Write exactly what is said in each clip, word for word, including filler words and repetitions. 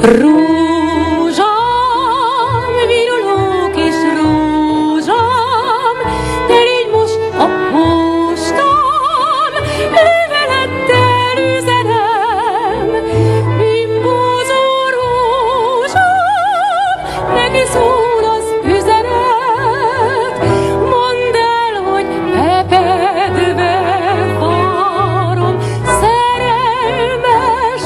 Rózsám, viruló kis rózsám, te légy most a postám, levelettel üzenem. Bimbózó rózsám, neki szól az üzenet. Mondd el, hogy epedve várom, szerelmes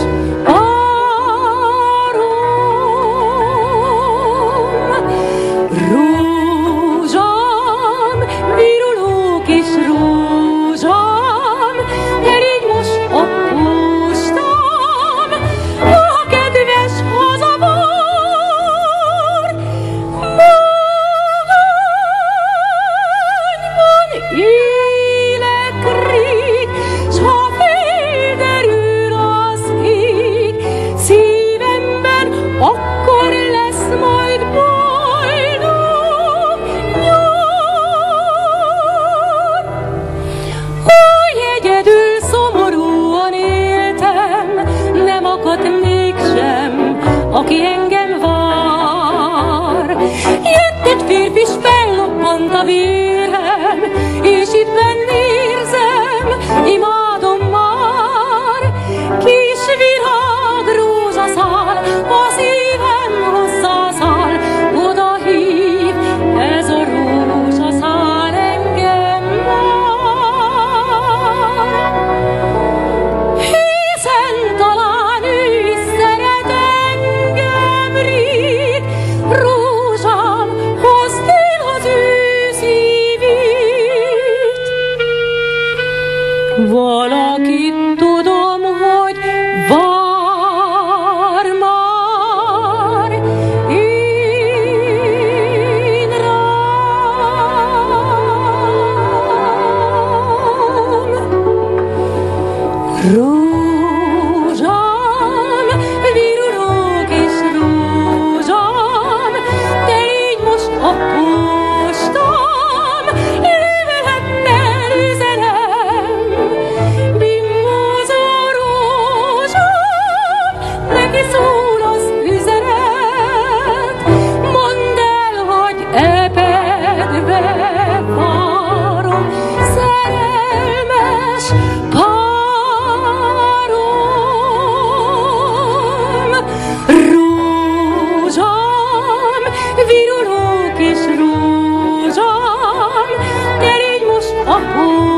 rózsám, viruló kis rózsám, te légy most a postám, ha kedves hazavár. Magányban élek rég, s ha felderül az ég, szívemben akkor lesz majd boldog nyár. Hogy egyedül szomorúan éltem, nem akadt mégsem, aki engem vár. Jött egy férfi, s fellobbant a vérem, és itt benn érzem, imádom már. Kis virág rózsaszál, a szívem hozzászáll, oda hív ez a rózsaszál engem már. Hiszen talán ő is szeret engem rég, rózsám, hozd el az ő szívét. Valakit tudom, hogy vár már én rám. Rózsám, viruló kis rózsám, te légy most a postám, levelettel üzenem. Bimbózó rózsám, neki szól az üzenet. Mondd el, hogy epedve várom, szerelmes párom. Rózsám, viruló kis rózsám, te légy most a